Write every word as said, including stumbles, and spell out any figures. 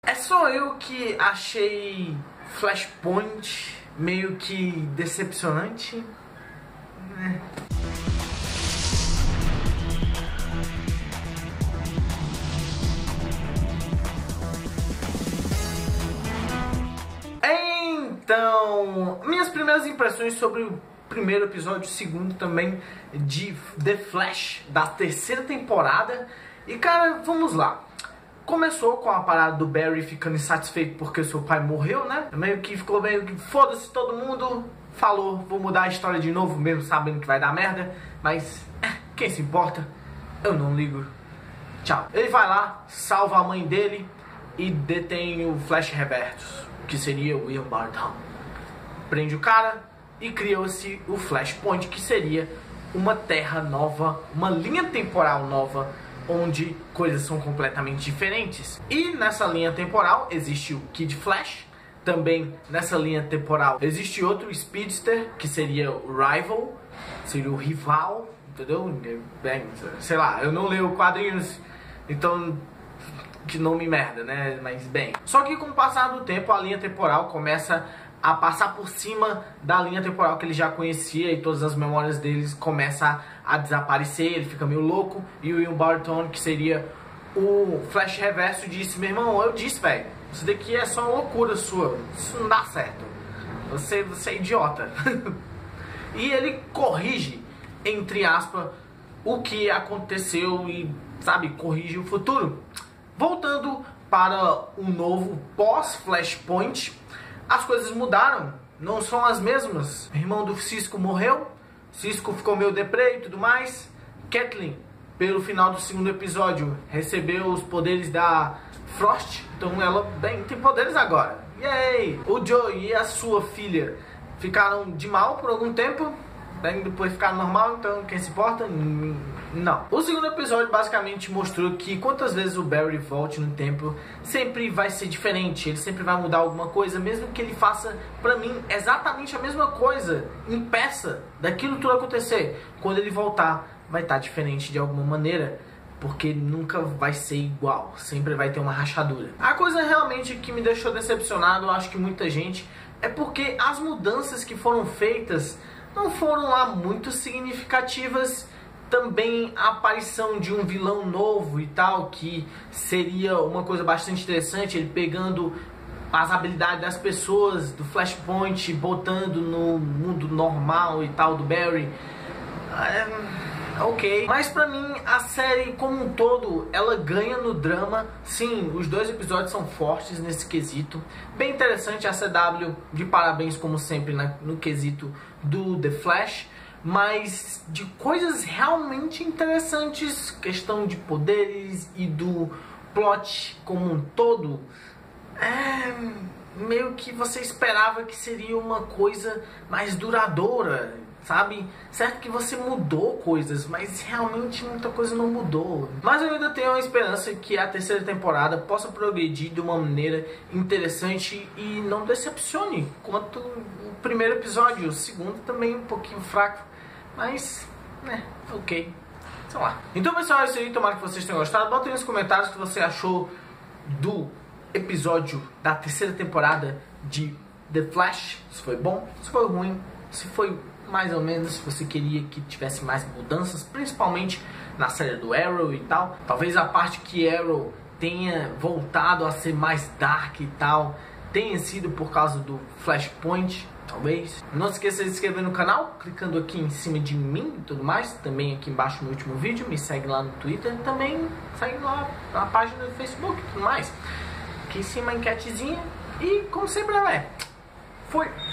É só eu que achei Flashpoint meio que decepcionante, né? Então, minhas primeiras impressões sobre o primeiro episódio, o segundo também, de The Flash, da terceira temporada. E cara, vamos lá. Começou com a parada do Barry ficando insatisfeito porque seu pai morreu, né? Meio que ficou meio que foda-se todo mundo. Falou, vou mudar a história de novo, mesmo sabendo que vai dar merda. Mas, quem se importa? Eu não ligo. Tchau. Ele vai lá, salva a mãe dele e detém o Flash Reverso, que seria o William Barton. Prende o cara e criou-se o Flashpoint, que seria uma terra nova, uma linha temporal nova, onde coisas são completamente diferentes. E nessa linha temporal existe o Kid Flash. Também nessa linha temporal existe outro Speedster, que seria o Rival, seria o rival, entendeu? Bem, sei lá, eu não leio quadrinhos, então que nome merda, né? Mas bem. Só que com o passar do tempo a linha temporal começa a passar por cima da linha temporal que ele já conhecia, e todas as memórias deles começam a desaparecer, ele fica meio louco, e o Will Barton, que seria o Flash Reverso, disse: meu irmão, eu disse, velho, isso daqui é só uma loucura sua, isso não dá certo, você, você é idiota. E ele corrige, entre aspas, o que aconteceu e, sabe, corrige o futuro. Voltando para um novo pós-Flashpoint, as coisas mudaram, não são as mesmas. O irmão do Cisco morreu, Cisco ficou meio deprê e tudo mais. Kathleen, pelo final do segundo episódio, recebeu os poderes da Frost, então ela, bem, tem poderes agora. Yay! O Joe e a sua filha ficaram de mal por algum tempo, bem, depois ficaram normal, então quem se importa? Não. O segundo episódio basicamente mostrou que quantas vezes o Barry volte no tempo, sempre vai ser diferente, ele sempre vai mudar alguma coisa, mesmo que ele faça, pra mim, exatamente a mesma coisa, impeça daquilo tudo acontecer. Quando ele voltar, vai estar diferente de alguma maneira, porque nunca vai ser igual, sempre vai ter uma rachadura. A coisa realmente que me deixou decepcionado, eu acho que muita gente, é porque as mudanças que foram feitas não foram lá muito significativas. Também a aparição de um vilão novo e tal, que seria uma coisa bastante interessante, ele pegando as habilidades das pessoas do Flashpoint, botando no mundo normal e tal do Barry. É, ok. Mas pra mim, a série como um todo, ela ganha no drama. Sim, os dois episódios são fortes nesse quesito. Bem interessante, a C W, de parabéns como sempre na, no quesito do The Flash. Mas de coisas realmente interessantes, questão de poderes e do plot como um todo, é meio que você esperava que seria uma coisa mais duradoura, sabe? Certo que você mudou coisas, mas realmente muita coisa não mudou. Mas eu ainda tenho a esperança que a terceira temporada possa progredir de uma maneira interessante e não decepcione quanto o primeiro episódio. O segundo também um pouquinho fraco. Mas, né, ok, sei lá. Então pessoal, é isso aí, tomara que vocês tenham gostado. Bota aí nos comentários o que você achou do episódio da terceira temporada de The Flash. Se foi bom, se foi ruim, se foi mais ou menos, se você queria que tivesse mais mudanças, principalmente na série do Arrow e tal. Talvez a parte que Arrow tenha voltado a ser mais dark e tal tenha sido por causa do Flashpoint, talvez. Não se esqueça de se inscrever no canal, clicando aqui em cima de mim e tudo mais. Também aqui embaixo no último vídeo, me segue lá no Twitter. Também segue lá na página do Facebook e tudo mais. Aqui em cima a enquetezinha. E como sempre, é, fui!